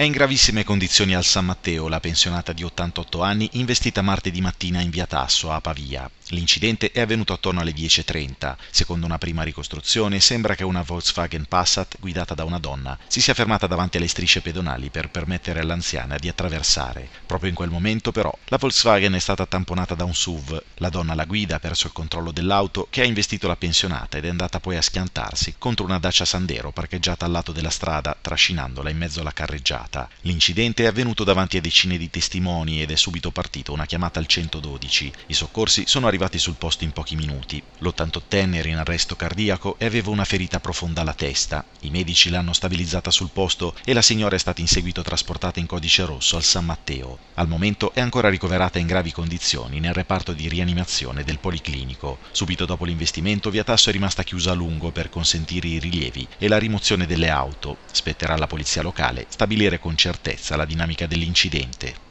È in gravissime condizioni al San Matteo la pensionata di 88 anni investita martedì mattina in via Tasso, a Pavia. L'incidente è avvenuto attorno alle 10:30. Secondo una prima ricostruzione sembra che una Volkswagen Passat guidata da una donna si sia fermata davanti alle strisce pedonali per permettere all'anziana di attraversare. Proprio in quel momento però la Volkswagen è stata tamponata da un SUV. La donna alla guida ha perso il controllo dell'auto che ha investito la pensionata ed è andata poi a schiantarsi contro una Dacia Sandero parcheggiata al lato della strada, trascinandola in mezzo alla carreggiata. L'incidente è avvenuto davanti a decine di testimoni ed è subito partita una chiamata al 112. I soccorsi sono arrivati sul posto in pochi minuti. L'88enne era in arresto cardiaco e aveva una ferita profonda alla testa. I medici l'hanno stabilizzata sul posto e la signora è stata in seguito trasportata in codice rosso al San Matteo. Al momento è ancora ricoverata in gravi condizioni nel reparto di rianimazione del Policlinico. Subito dopo l'investimento via Tasso è rimasta chiusa a lungo per consentire i rilievi e la rimozione delle auto. Spetterà alla polizia locale stabilire con certezza la dinamica dell'incidente.